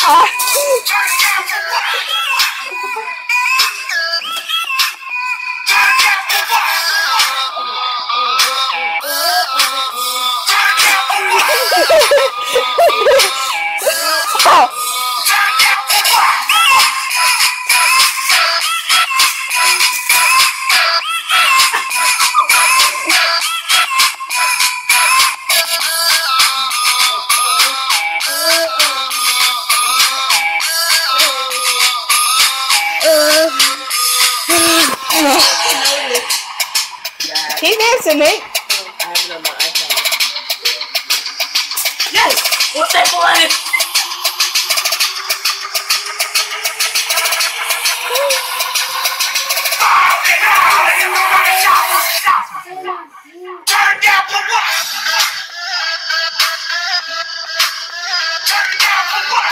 Keep dancing, Nick. I have it on my iPad. Yes! What's that boy? Turn down for what? Turn down for what?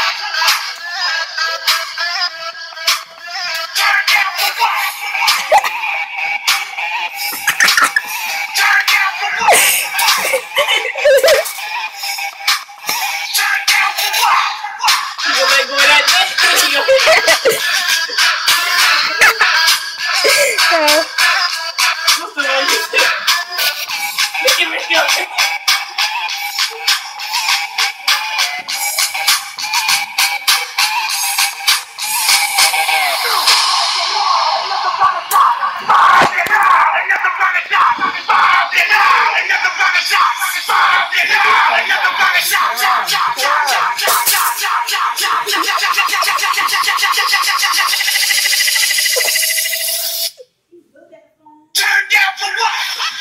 Turn down for what? Turn down for what? Turn down for what? You gonna let go of that thing? What's the one you said? Look at me go. Turn down for what?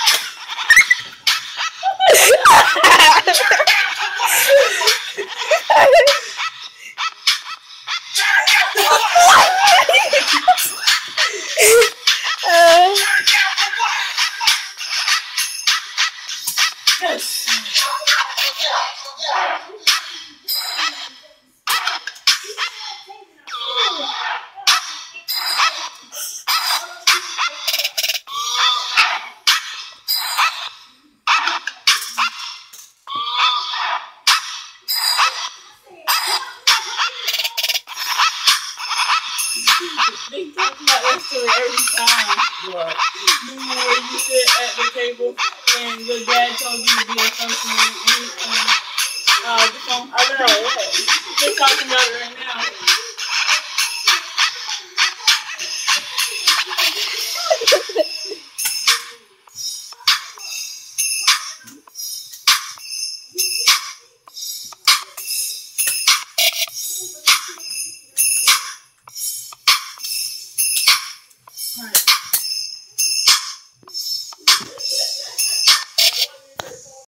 They talk about that story every time. What? Remember when you sit at the table and your dad told you to be a first man and the phone? I know, yeah. They're talking about it right now. Right.